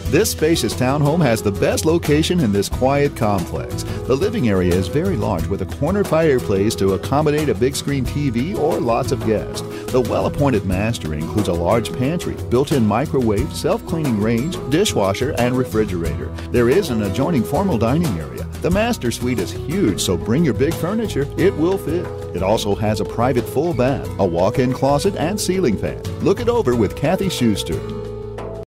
This spacious townhome has the best location in this quiet complex. The living area is very large with a corner fireplace to accommodate a big screen TV or lots of guests. The well-appointed master includes a large pantry, built-in microwave, self-cleaning range, dishwasher, and refrigerator. There is an adjoining formal dining area. The master suite is huge, so bring your big furniture. It will fit. It also has a private full bath, a walk-in closet, and ceiling fan. Look it over with Kathy Schuster.